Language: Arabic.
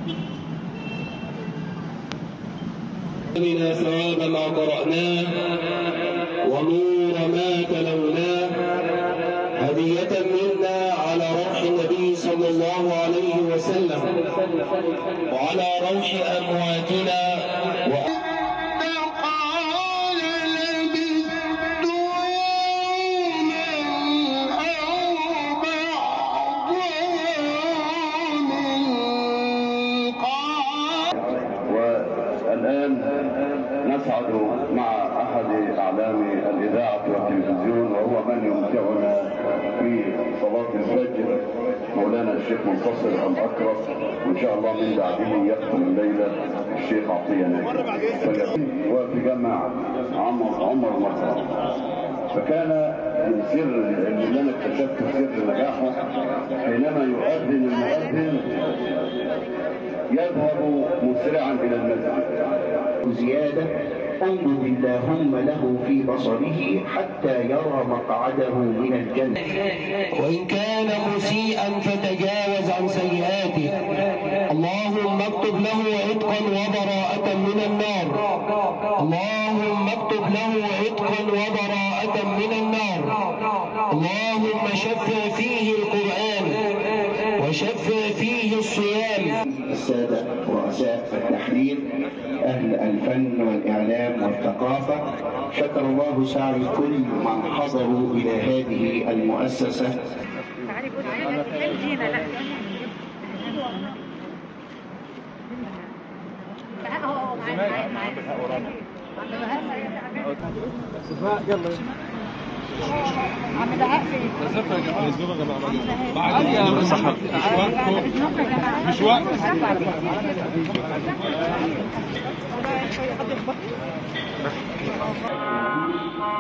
منا ثواب ما قرأناه ونور ما تلوناه هدية منا على روح النبي صلى الله عليه وسلم وعلى روح أمواتنا والآن نسعد مع أحد أعلام الإذاعة والتلفزيون وهو من يمتعنا في صلاة الفجر مولانا الشيخ منتصر الأكرم، وإن شاء الله من بعده يختم الليلة الشيخ عطية ناجي وفي جامع عمر مصر. فكان من سر اللي أنا اكتشفت سر نجاحه حينما يؤذن المؤذن يذهب مسرعا إلى المسجد زيادة انظر اللهم له في بصره حتى يرى مقعده من الجنة. وإن كان مسيئا فتجاوز عن سيئاته، اللهم اكتب له عتقا وبراءة من النار، اللهم اكتب له عتقا وبراءة من النار، اللهم شفع فيه القرآن وشفع فيه الصيام. السادة رؤساء التحرير، أهل الفن والإعلام والثقافة، شكر الله سعي كل من حضروا إلى هذه المؤسسة. عم دهاء فين؟ بالظبط يا جماعه. بعد يا صاحبي مش وقت. مش وقت.